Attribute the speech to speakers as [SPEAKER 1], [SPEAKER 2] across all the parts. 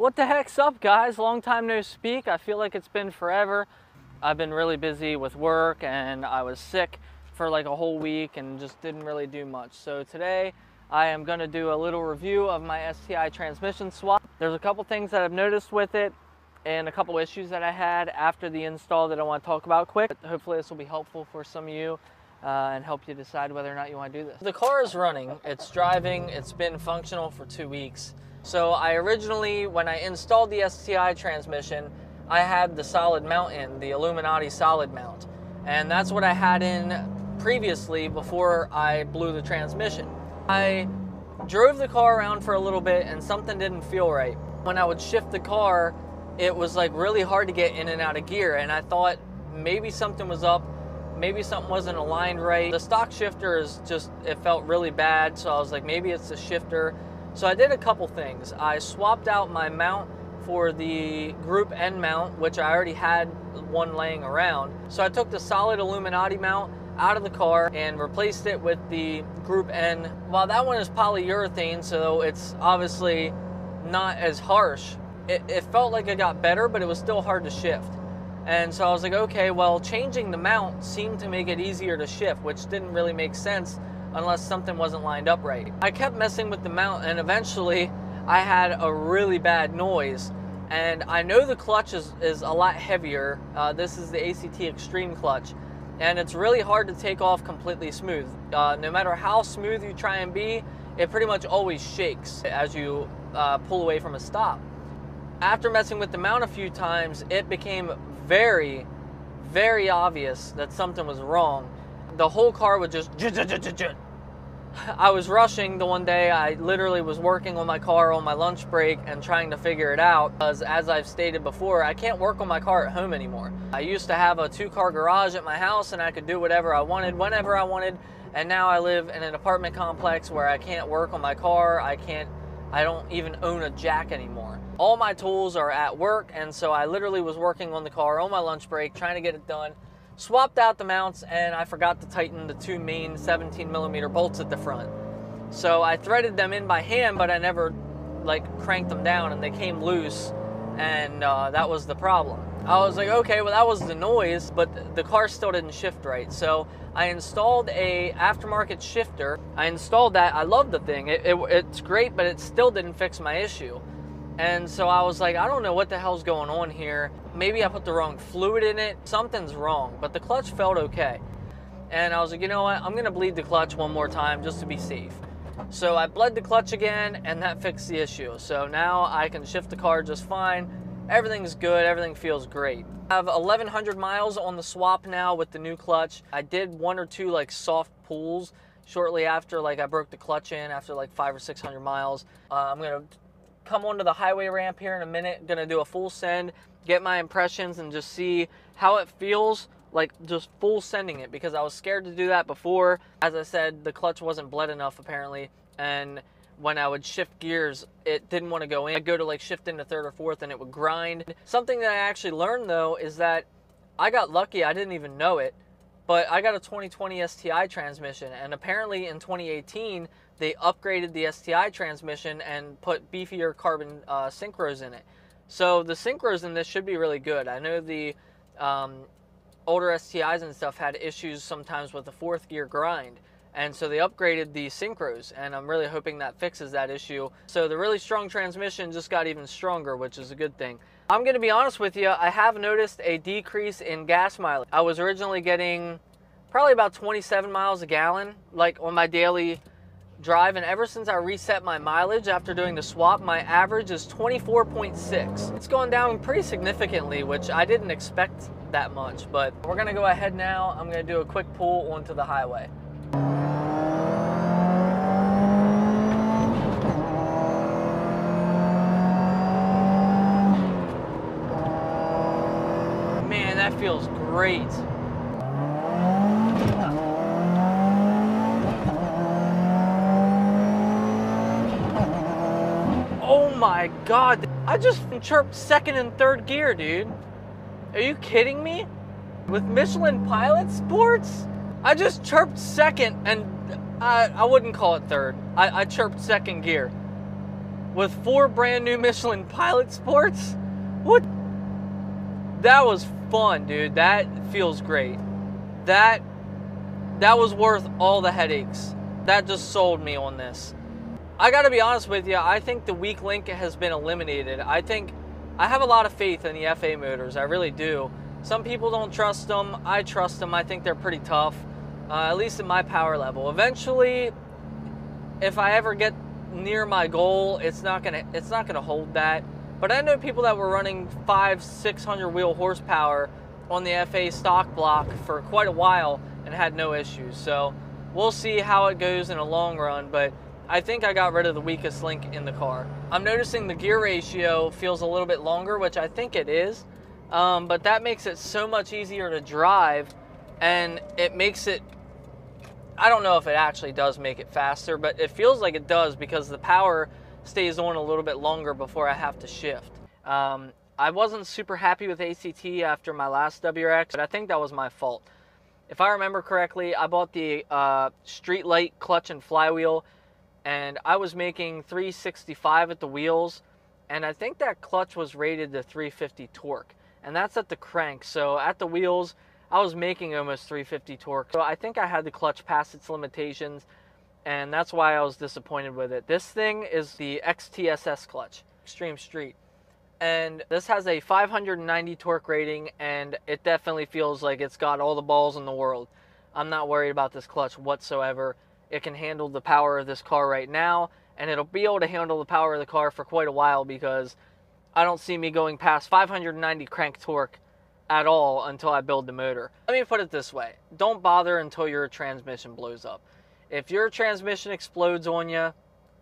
[SPEAKER 1] What the heck's up, guys? Long time no speak. I feel like it's been forever. I've been really busy with work and I was sick for like a whole week and just didn't really do much. So today I am going to do a little review of my STI transmission swap. There's a couple things that I've noticed with it and a couple issues that I had after the install that I want to talk about quick. Hopefully this will be helpful for some of you and help you decide whether or not you want to do this. The car is running, it's driving, it's been functional for 2 weeks. So I originally, when I installed the STI transmission, I had the solid mount in, the Illuminati solid mount. And that's what I had in previously before I blew the transmission. I drove the car around for a little bit and something didn't feel right. When I would shift the car, it was like really hard to get in and out of gear, and I thought maybe something was up, maybe something wasn't aligned right. The stock shifter is just, it felt really bad, so I was like, maybe it's the shifter. So I did a couple things. I swapped out my mount for the Group N mount, which I already had one laying around. So I took the solid Illuminati mount out of the car and replaced it with the Group N. While that one is polyurethane, so it's obviously not as harsh, it felt like it got better, but it was still hard to shift. And so I was like, okay, well, changing the mount seemed to make it easier to shift, which didn't really make sense unless something wasn't lined up right. I kept messing with the mount, and eventually I had a really bad noise. And I know the clutch is a lot heavier. This is the ACT Extreme clutch, and it's really hard to take off completely smooth. No matter how smooth you try and be, it pretty much always shakes as you pull away from a stop. After messing with the mount a few times, it became very, very obvious that something was wrong. The whole car would just I was rushing the one day. I literally was working on my car on my lunch break and trying to figure it out, because as I've stated before, I can't work on my car at home anymore. I used to have a 2-car garage at my house and I could do whatever I wanted, whenever I wanted, and now I live in an apartment complex where I can't work on my car. I don't even own a jack anymore. All my tools are at work, and so I literally was working on the car on my lunch break, trying to get it done. Swapped out the mounts, and I forgot to tighten the 2 main 17mm bolts at the front. So I threaded them in by hand, but I never like cranked them down, and they came loose, and that was the problem. I was like, okay, well, that was the noise, but the car still didn't shift right. So I installed a aftermarket shifter. I installed that. I love the thing. It's great, but it still didn't fix my issue. And so I was like, I don't know what the hell's going on here. Maybe I put the wrong fluid in it. Something's wrong, but the clutch felt okay. And I was like, you know what? I'm gonna bleed the clutch one more time just to be safe. So I bled the clutch again, and that fixed the issue. So now I can shift the car just fine. Everything's good, everything feels great. I have 1,100 miles on the swap now with the new clutch. I did 1 or 2 like soft pulls shortly after like I broke the clutch in after like 500 or 600 miles. I'm gonna come onto the highway ramp here in a minute, gonna do a full send, get my impressions, and just see how it feels like just full sending it, because I was scared to do that before. As I said, the clutch wasn't bled enough apparently, and when I would shift gears, it didn't want to go in. I'd go to like shift into 3rd or 4th and it would grind. Something that I actually learned though is that I got lucky, I didn't even know it, but I got a 2020 STI transmission, and apparently in 2018 they upgraded the STI transmission and put beefier carbon synchros in it. So the synchros in this should be really good. I know the older STIs and stuff had issues sometimes with the 4th gear grind, and so they upgraded the synchros, and I'm really hoping that fixes that issue. So the really strong transmission just got even stronger, which is a good thing. I'm gonna be honest with you, I have noticed a decrease in gas mileage. I was originally getting probably about 27 miles a gallon, like on my daily drive, and ever since I reset my mileage after doing the swap, my average is 24.6. It's gone down pretty significantly, which I didn't expect that much, but we're gonna go ahead now. I'm gonna do a quick pull onto the highway. Man, that feels great. Oh my God, I just chirped 2nd and 3rd gear, dude. Are you kidding me? With Michelin Pilot Sports? I just chirped 2nd, and I wouldn't call it 3rd. I chirped 2nd gear. with 4 brand new Michelin Pilot Sports. What? That was fun, dude. That feels great. That was worth all the headaches. That just sold me on this. I gotta be honest with you, I think the weak link has been eliminated. I have a lot of faith in the FA motors, I really do. Some people don't trust them, I trust them. I think they're pretty tough, at least in my power level. Eventually, if I ever get near my goal, it's not gonna hold that. But I know people that were running 500-600 wheel horsepower on the FA stock block for quite a while and had no issues. So we'll see how it goes in a long run, but I think I got rid of the weakest link in the car. I'm noticing the gear ratio feels a little bit longer, which I think it is, but that makes it so much easier to drive, and it makes it, I don't know if it actually does make it faster, but it feels like it does because the power stays on a little bit longer before I have to shift. I wasn't super happy with ACT after my last WRX, but I think that was my fault. If I remember correctly, I bought the Streetlight clutch and flywheel, and I was making 365 at the wheels, and I think that clutch was rated to 350 torque, and that's at the crank. So at the wheels, I was making almost 350 torque. So I think I had the clutch past its limitations, and that's why I was disappointed with it. This thing is the XTSS clutch, Extreme Street. And this has a 590 torque rating, and it definitely feels like it's got all the balls in the world. I'm not worried about this clutch whatsoever. It can handle the power of this car right now, and it'll be able to handle the power of the car for quite a while because I don't see me going past 590 crank torque at all until I build the motor. Let me put it this way. Don't bother until your transmission blows up. If your transmission explodes on you,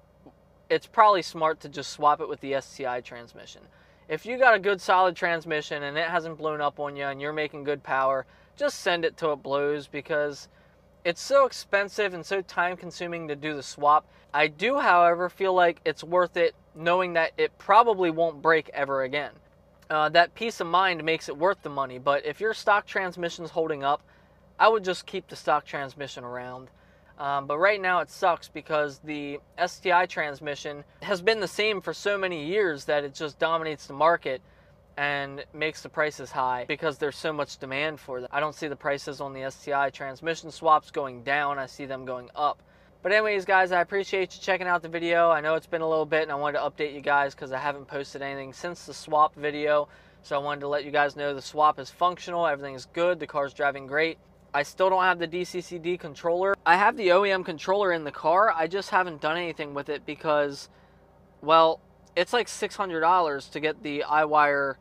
[SPEAKER 1] it's probably smart to just swap it with the STI transmission. If you got a good solid transmission and it hasn't blown up on you and you're making good power, just send it till it blows because it's so expensive and so time consuming to do the swap. I do, however, feel like it's worth it knowing that it probably won't break ever again. That peace of mind makes it worth the money, but if your stock transmission's holding up, I would just keep the stock transmission around. But right now it sucks because the STI transmission has been the same for so many years that it just dominates the market and makes the prices high because there's so much demand for them. I don't see the prices on the STI transmission swaps going down, I see them going up. But anyways, guys, I appreciate you checking out the video. I know it's been a little bit and I wanted to update you guys because I haven't posted anything since the swap video. So I wanted to let you guys know the swap is functional, everything is good, the car's driving great. I still don't have the DCCD controller. I have the OEM controller in the car, I just haven't done anything with it because, well, it's like $600 to get the iWire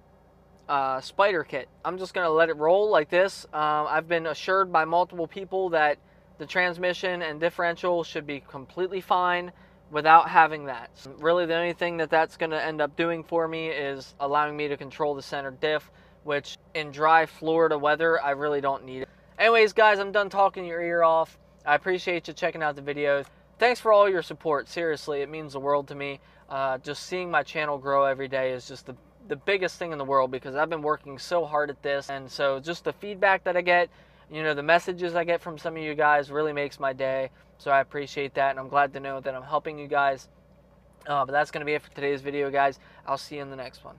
[SPEAKER 1] Spider kit. I'm just gonna let it roll like this. I've been assured by multiple people that the transmission and differential should be completely fine without having that. Really, the only thing that that's gonna end up doing for me is allowing me to control the center diff, which in dry Florida weather, I really don't need it. Anyways, guys, I'm done talking your ear off. I appreciate you checking out the videos. Thanks for all your support. Seriously, it means the world to me. Just seeing my channel grow every day is just the biggest thing in the world because I've been working so hard at this, and so just the feedback that I get, you know, the messages I get from some of you guys really makes my day. So I appreciate that, and I'm glad to know that I'm helping you guys. But that's going to be it for today's video, guys. I'll see you in the next one.